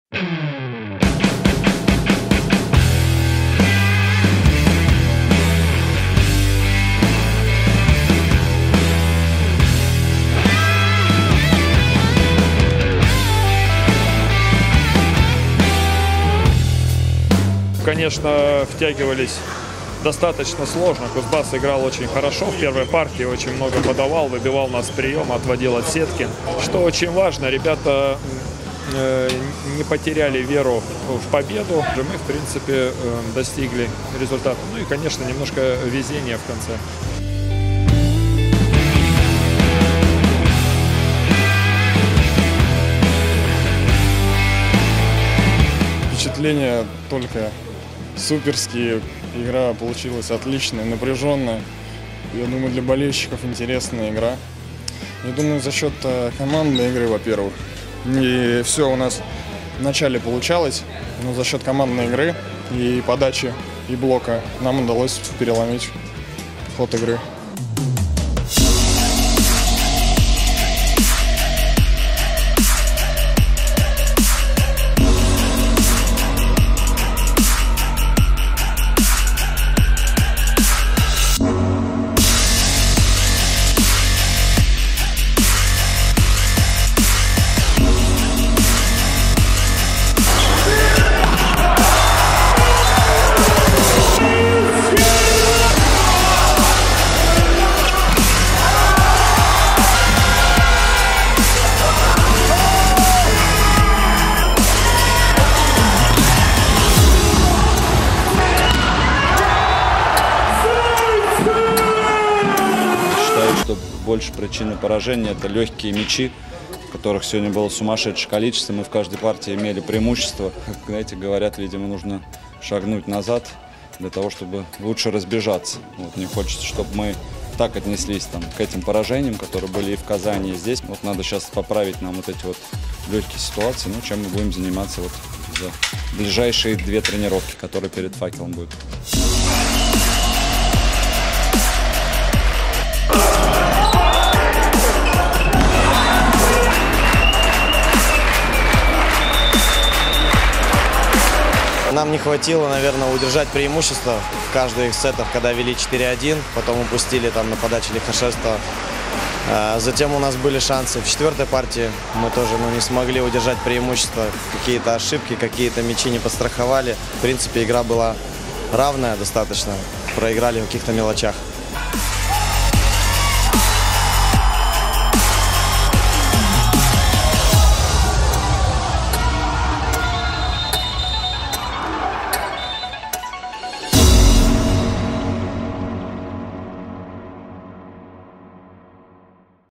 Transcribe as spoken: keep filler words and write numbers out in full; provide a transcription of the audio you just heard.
Конечно, втягивались достаточно сложно. Кузбасс играл очень хорошо в первой партии, очень много подавал, выбивал нас с приема, отводил от сетки. Что очень важно, ребята э, не потеряли веру в победу. Мы, в принципе, э, достигли результата. Ну и, конечно, немножко везения в конце. Впечатления только суперские. Игра получилась отличная, напряженная. Я думаю, для болельщиков интересная игра. Я думаю, за счет командной игры, во-первых. И все у нас в начале получалось, но за счет командной игры и подачи, и блока нам удалось переломить ход игры. Больше причины поражения – это легкие мячи, которых сегодня было сумасшедшее количество. Мы в каждой партии имели преимущество. Как, знаете, говорят, видимо, нужно шагнуть назад для того, чтобы лучше разбежаться. Вот, мне хочется, чтобы мы так отнеслись там, к этим поражениям, которые были и в Казани, и здесь. Вот надо сейчас поправить нам вот эти вот легкие ситуации, ну, чем мы будем заниматься вот за ближайшие две тренировки, которые перед «Факелом» будут. Нам не хватило, наверное, удержать преимущество в каждой из сетов, когда вели четыре один, потом упустили там на подаче Лихошестова. Затем у нас были шансы. В четвертой партии мы тоже ну, не смогли удержать преимущество. Какие-то ошибки, какие-то мячи не подстраховали. В принципе, игра была равная достаточно. Проиграли в каких-то мелочах.